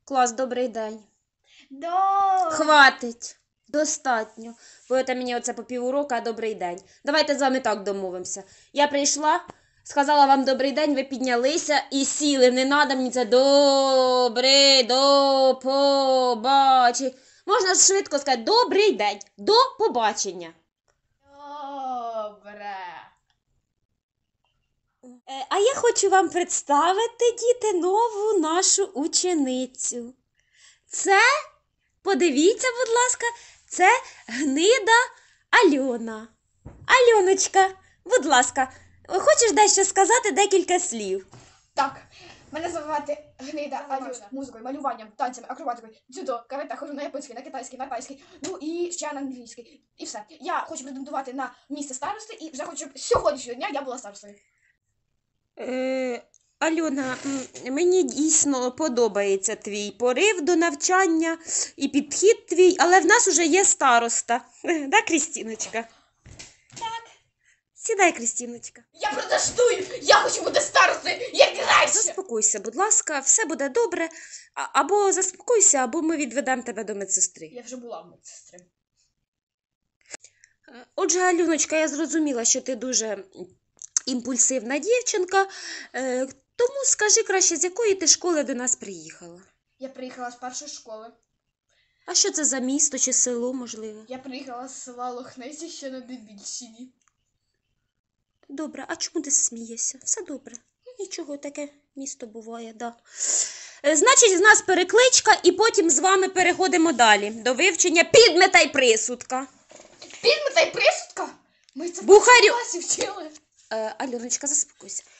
Клас, добрий день. До... Хватить. Достатньо. Будете мені оце по півурока, добрий день. Давайте з вами так домовимося. Я прийшла, сказала вам добрий день, ви піднялися і сіли. Не треба мені це добрий, до побачення. Можна швидко сказати добрий день, до побачення. Добре. А я хочу вам представити, діти, нову нашу ученицю. Це, подивіться, будь ласка, це гнида Альона. Альоночка, будь ласка, хочеш дещо сказати, декілька слів? Так, мене звати Гнида Альона. Музикою, малюванням, танцями, акробатикою, дзюдо, карате, ходжу на японський, на китайський, на тайський, ну і ще на англійський. І все. Я хочу претендувати на місце старости і вже хочу, щоб сьогоднішнього дня я була старостою. Альона, мені дійсно подобається твій порив до навчання і підхід твій, але в нас уже є староста. Да, Крістіночка? Так. Сідай, Крістіночка. Я протестую! Я хочу бути старостою! Як краще! Заспокойся, будь ласка, все буде добре. Або заспокойся, або ми відведемо тебе до медсестри. Я вже була в медсестри. Отже, Альоночка, я зрозуміла, що ти дуже імпульсивна дівчинка, тому скажи краще, з якої ти школи до нас приїхала? Я приїхала з першої школи. А що це за місто чи село, можливо? Я приїхала з села Лохнесі, що на Дебільщині. Добре, а чому ти смієшся? Все добре. Нічого, таке місто буває, да. Значить, з нас перекличка, і потім з вами переходимо далі до вивчення підмета й присудка. Підмета й присудка? Ми це в Бухарю. класі вчили. Альоночка, заспокойся.